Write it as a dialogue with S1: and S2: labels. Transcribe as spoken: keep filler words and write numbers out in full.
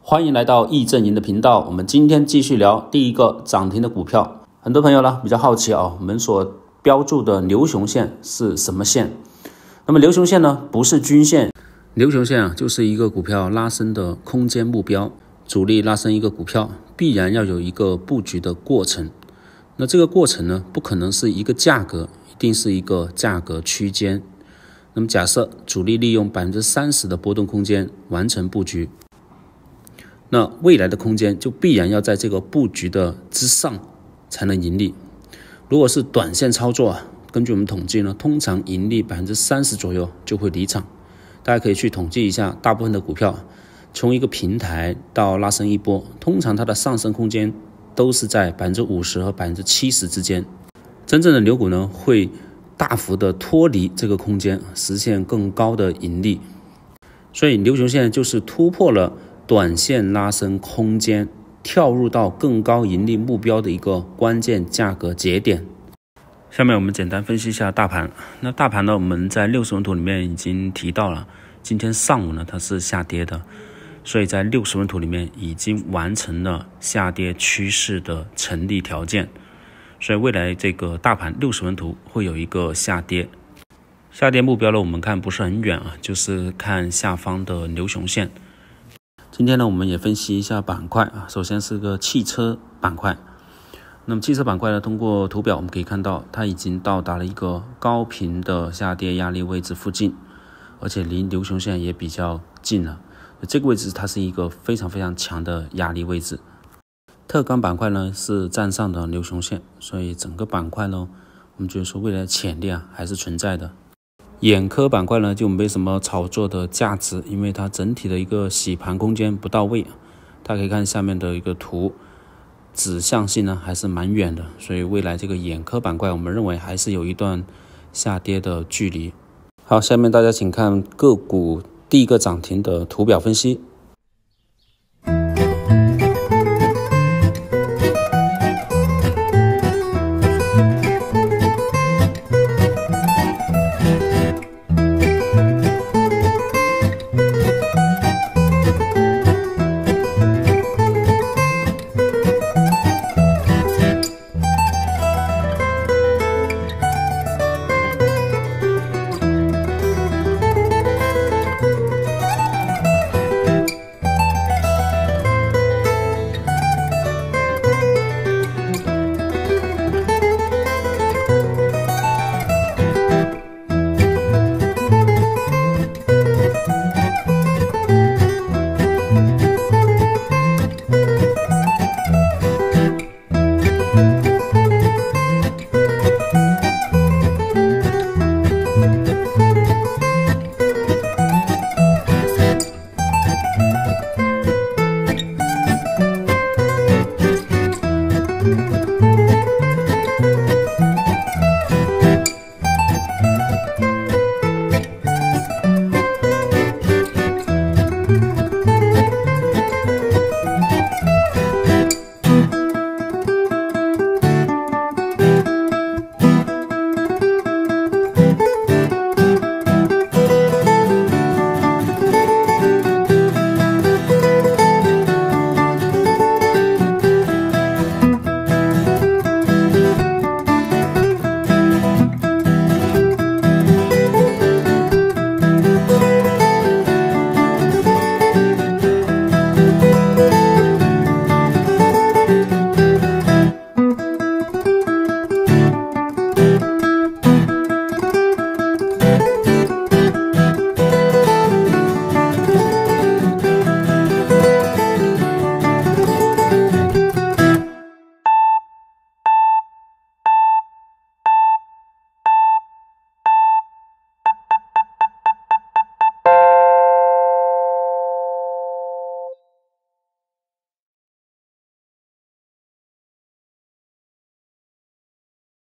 S1: 欢迎来到易正营的频道，我们今天继续聊第一个涨停的股票。很多朋友呢比较好奇啊，我们所标注的牛熊线是什么线？那么牛熊线呢不是均线，牛熊线啊就是一个股票拉升的空间目标。主力拉升一个股票，必然要有一个布局的过程。那这个过程呢，不可能是一个价格，一定是一个价格区间。那么假设主力利用 百分之三十 的波动空间完成布局，那未来的空间就必然要在这个布局的之上才能盈利。如果是短线操作啊，根据我们统计呢，通常盈利 百分之三十 左右就会离场。大家可以去统计一下，大部分的股票从一个平台到拉升一波，通常它的上升空间都是在 百分之五十 和 百分之七十 之间。真正的牛股呢，会大幅的脱离这个空间，实现更高的盈利。所以牛熊线就是突破了短线拉升空间，跳入到更高盈利目标的一个关键价格节点。下面我们简单分析一下大盘。那大盘呢，我们在六十分图里面已经提到了，今天上午呢它是下跌的，所以在六十分图里面已经完成了下跌趋势的成立条件。所以未来这个大盘六十分图会有一个下跌。下跌目标呢，我们看不是很远啊，就是看下方的牛熊线。今天呢，我们也分析一下板块啊。首先是个汽车板块，那么汽车板块呢，通过图表我们可以看到，它已经到达了一个高频的下跌压力位置附近，而且离牛熊线也比较近了。这个位置它是一个非常非常强的压力位置。特钢板块呢是站上的牛熊线，所以整个板块呢，我们觉得说未来的潜力啊还是存在的。眼科板块呢就没什么炒作的价值，因为它整体的一个洗盘空间不到位。大家可以看下面的一个图，指向性呢还是蛮远的，所以未来这个眼科板块我们认为还是有一段下跌的距离。好，下面大家请看个股第一个涨停的图表分析。